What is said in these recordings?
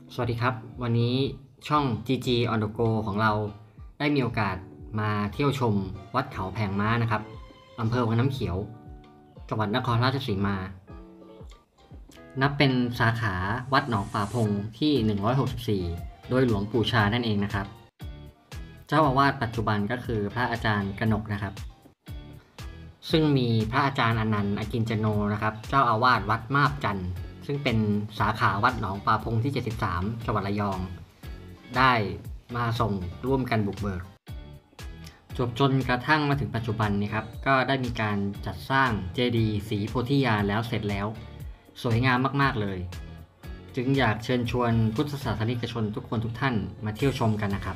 สวัสดีครับวันนี้ช่อง GG on the go ของเราได้มีโอกาสมาเที่ยวชมวัดเขาแผงม้านะครับอำเภอวังน้ำเขียวจังหวัดนครราชสีมานับเป็นสาขาวัดหนองป่าพงที่164โดยหลวงปู่ชานั่นเองนะครับเจ้าอาวาสปัจจุบันก็คือพระอาจารย์กนกนะครับซึ่งมีพระอาจารย์อนันต์อกินจโนนะครับเจ้าอาวาสวัดมาบจันทร์ซึ่งเป็นสาขาวัดหนองป่าพงที่73จังหวัดระยองได้มาส่งร่วมกันบุกเบิกจนกระทั่งมาถึงปัจจุบันนี้ครับก็ได้มีการจัดสร้างเจดีย์ศรีโพธิญาณแล้วเสร็จแล้วสวยงามมากๆเลยจึงอยากเชิญชวนพุทธศาสนิกชนทุกคนทุกท่านมาเที่ยวชมกันนะครับ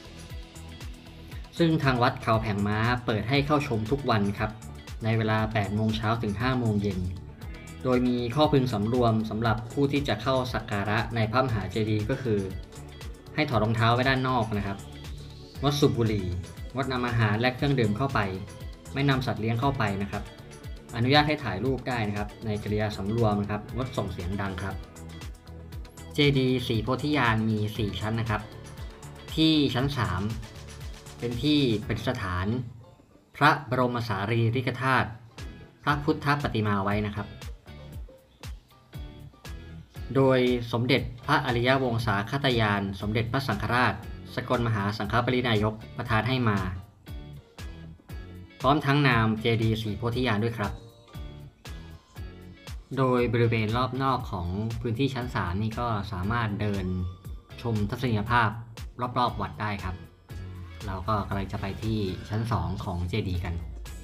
ซึ่งทางวัดเขาแผงม้าเปิดให้เข้าชมทุกวันครับในเวลา 8 โมงเช้าถึง 5 โมงเย็นโดยมีข้อพึงสำรวมสำหรับผู้ที่จะเข้าสักการะในพระมหาเจดีย์ก็คือให้ถอดรองเท้าไว้ด้านนอกนะครับงดสูบบุหรี่งดนำอาหารและเครื่องดื่มเข้าไปไม่นำสัตว์เลี้ยงเข้าไปนะครับอนุญาตให้ถ่ายรูปได้นะครับในกริยาสำรวมนะครับงดส่งเสียงดังครับเจดีย์ศรีโพธิญาณมี 4 ชั้นนะครับที่ชั้น 3เป็นที่ประดิษฐานพระบรมสารีริกธาตุพระพุทธปฏิมาไว้นะครับโดยสมเด็จพระอริยวงศาคตยานสมเด็จพระสังฆราชสกลมหาสังฆปรินายกประทานให้มาพร้อมทั้งนามเจดีย์ศรีโพธิญาณด้วยครับโดยบริเวณรอบนอกของพื้นที่ชั้น 3นี่ก็สามารถเดินชมทัศนียภาพรอบๆวัดได้ครับเราก็กำลังจะไปที่ชั้น 2ของเจดีย์กัน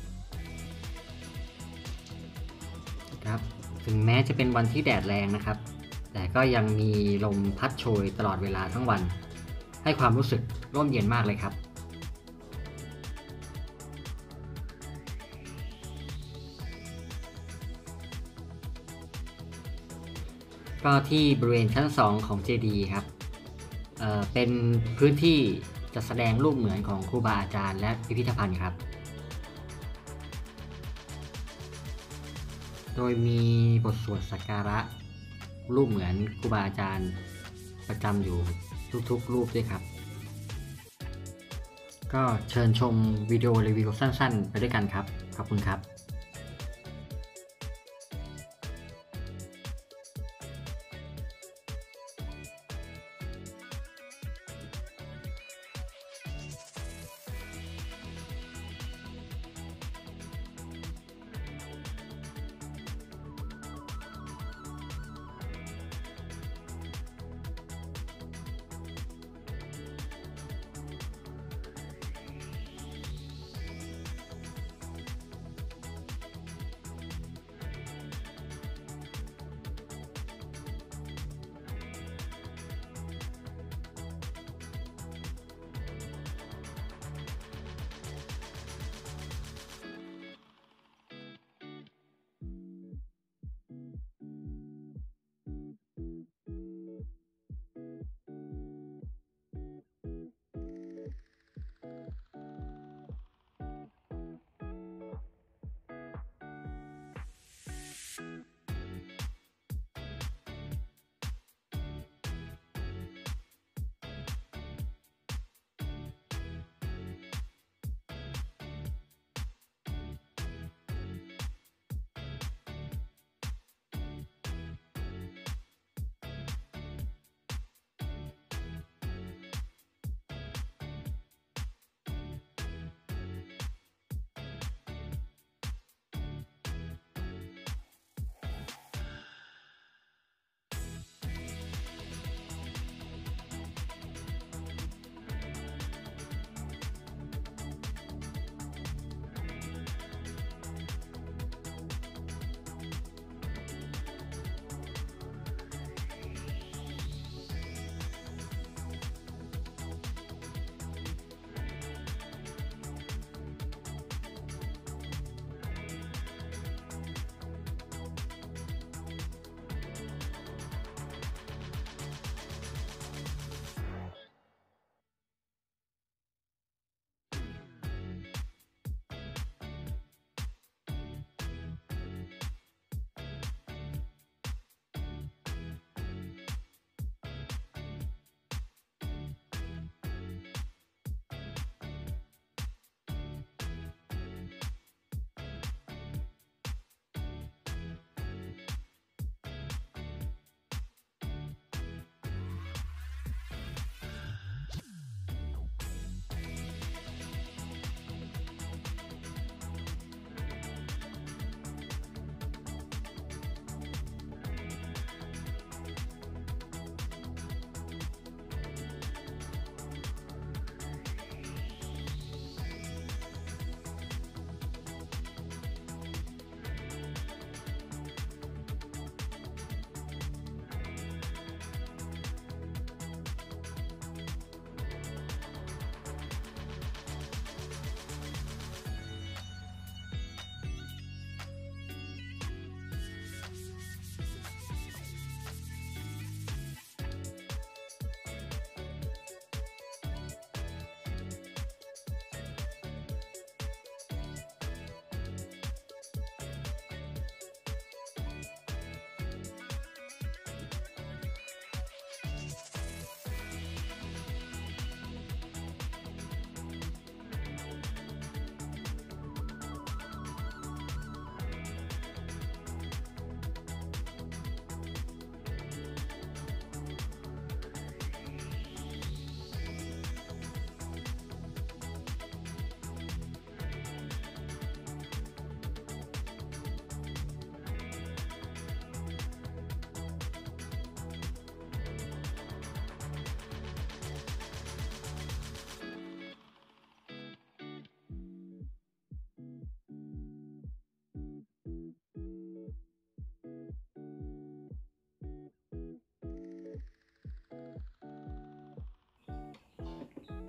ครับถึงแม้จะเป็นวันที่แดดแรงนะครับแต่ก็ยังมีลมพัดโชยตลอดเวลาทั้งวันให้ความรู้สึกร่มเย็นมากเลยครับก็ที่บริเวณชั้น 2ของเจดีย์ครับเป็นพื้นที่จัดแสดงรูปเหมือนของครูบาอาจารย์และพิพิธภัณฑ์ครับโดยมีบทสวดสักการะรูปเหมือนครูบาอาจารย์ประจำอยู่ทุกๆรูปด้วยครับก็เชิญชมวิดีโอรีวิวสั้นๆไปด้วยกันครับขอบคุณครับ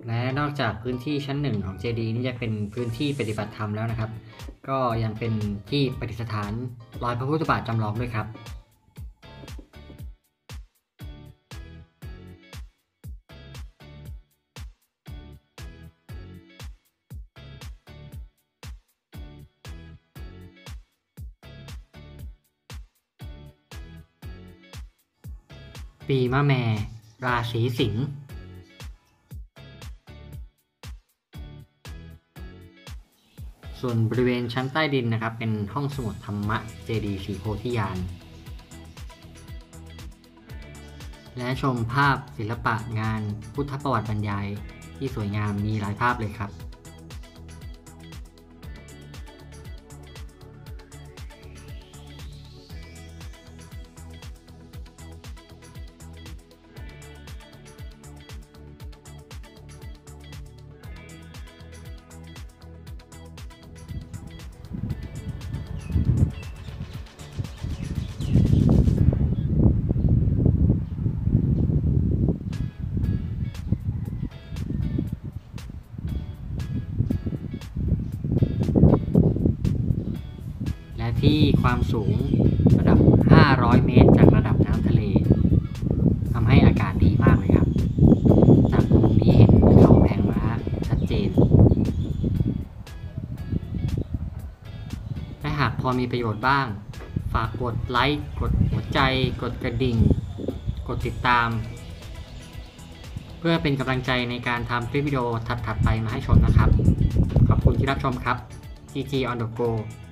และนอกจากพื้นที่ชั้นหนึ่งของเจดีย์นี่จะเป็นพื้นที่ปฏิบัติธรรมแล้วนะครับก็ยังเป็นที่ประดิษฐานรอยพระพุทธบาทจำลองด้วยครับปีมะแม่ราศีสิงห์ส่วนบริเวณชั้นใต้ดินนะครับเป็นห้องสมุดธรรมะเจดีย์ศรีโพธิญาณและชมภาพศิลปะงานพุทธประวัติบรรยายที่สวยงามมีหลายภาพเลยครับและที่ความสูงระดับ500 เมตรจากระดับน้ำทะเลทำให้อากาศดีมากเลยครับจากมุมนี้เห็นเขาแผงม้าชัดเจนและหากพอมีประโยชน์บ้างฝากกดไลค์กดหัวใจกดกระดิ่งกดติดตามเพื่อเป็นกำลังใจในการทำคลิปวิดีโอถัดๆไปมาให้ชมนะครับขอบคุณที่รับชมครับ GG on the go